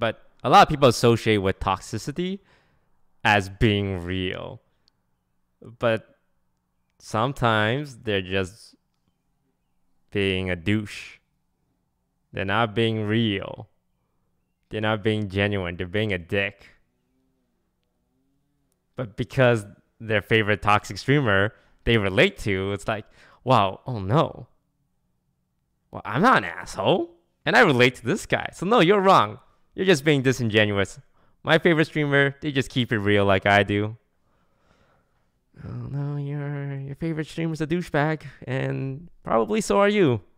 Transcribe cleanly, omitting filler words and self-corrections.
But a lot of people associate with toxicity as being real. But sometimes they're just being a douche. They're not being real. They're not being genuine. They're being a dick. But because their favorite toxic streamer they relate to, it's like, wow, oh no. Well, I'm not an asshole. And I relate to this guy. So no, you're wrong. You're just being disingenuous. My favorite streamer, they just keep it real like I do. Oh no, your favorite streamer's a douchebag, and probably so are you.